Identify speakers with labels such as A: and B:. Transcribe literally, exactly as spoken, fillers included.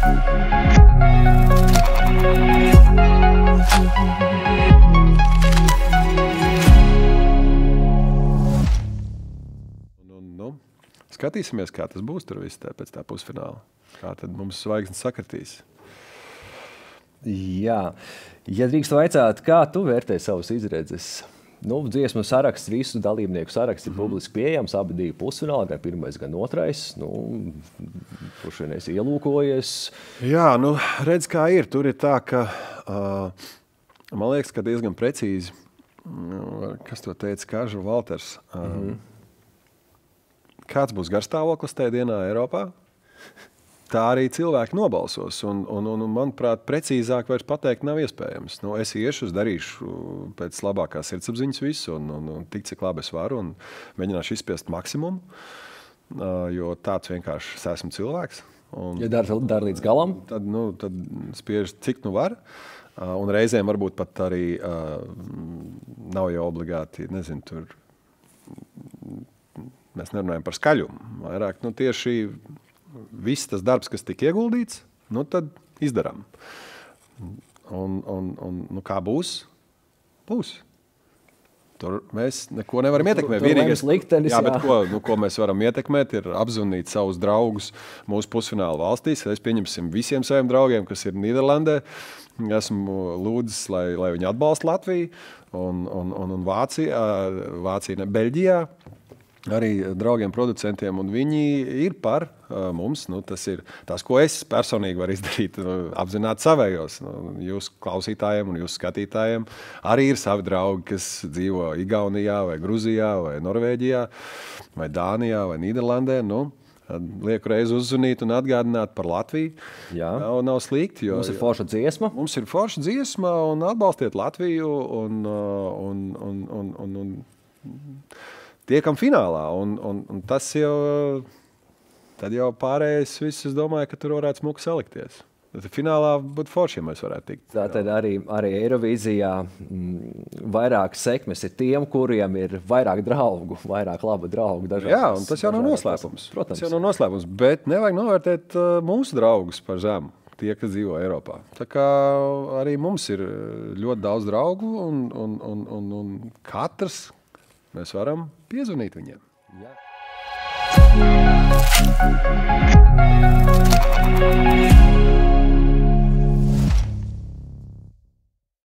A: Skatīsimies, kā tas būs tur viss tā, pēc tā pusfināla. Kā tad mums zvaigznes sakritīs.
B: Jā. Ja drīkst vaicāt, kā tu vērtē savus izredzes? Nu, dziesmu saraksts, visu dalībnieku saraksts ir mm. publiski pieejams, abi divi pusfināli, gan pirmais, gan otrais. Nu, kurš vien esi ielūkojies? Jā,
A: nu, redz, kā ir. Tur ir tā, ka, uh, man liekas, ka diezgan precīzi, kas to teica, Kažu Valters, uh, mm-hmm. kāds būs garstāvoklis tajā dienā Eiropā, tā arī cilvēki nobalsos. Un, un, un, manuprāt, precīzāk vairs pateikt nav iespējams. Nu, es iešu, es darīšu pēc labākās sirdsapziņas visu, un, un, un tik, cik labi es varu, un mēģināšu izspiest maksimumu, jo tāds vienkārši es esmu cilvēks. Un,
B: ja dar, dar līdz galam?
A: Tad, nu, tad spiež, cik nu var. Un reizēm varbūt pat arī uh, nav jau obligāti, nezinu, tur mēs nerunājam par skaļumu. Vairāk, nu, tieši viss tas darbs, kas tika ieguldīts, nu, tad izdarām. Un, un, un nu, kā būs? Būs. Tur mēs neko nevaram ietekmēt.
B: Vienīgais liktenis,
A: jā, bet ko, nu, ko mēs varam ietekmēt, ir apzvanīt savus draugus mūsu pusfināla valstīs. Es pieņemsim visiem saviem draugiem, kas ir Nīderlandē. Esmu lūdzis, lai, lai viņi atbalsta Latviju un, un, un, un Vācija, Vācija ne, Beļģijā. Arī draugiem, producentiem, un viņi ir par uh, mums. Nu, tas ir tas, ko es personīgi varu izdarīt, nu, apzināt savējos. Nu, jūsu klausītājiem un jūsu skatītājiem arī ir savi draugi, kas dzīvo Igaunijā, vai Gruzijā, vai Norvēģijā, vai Dānijā, vai Nīderlandē. Nu, lieku reizi uzzvanīt un atgādināt par Latviju.
B: Jā.
A: Nav, nav slikti. Jo,
B: mums ir forša dziesma.
A: Mums ir forša dziesma, un atbalstiet Latviju, un, un, un, un, un, un tiekam finālā, un, un, un tas jau, tad jau pārējais viss, es domāju, ka tur varētu smuki salikties. Tad finālā būtu forši, ja mēs varētu tikt.
B: Tātad arī, arī Eirovīzijā m, vairāk sekmes ir tiem, kuriem ir vairāk draugu, vairāk laba draugu. Dažādas,
A: jā, un tas jau nav noslēpums.
B: Protams.
A: Tas jau nav noslēpums, bet nevajag novērtēt uh, mūsu draugus par zemu, tie, kas dzīvo Eiropā. Tā kā arī mums ir ļoti daudz draugu, un, un, un, un, un katrs mēs varam piezvanīt viņiem.
B: Jā.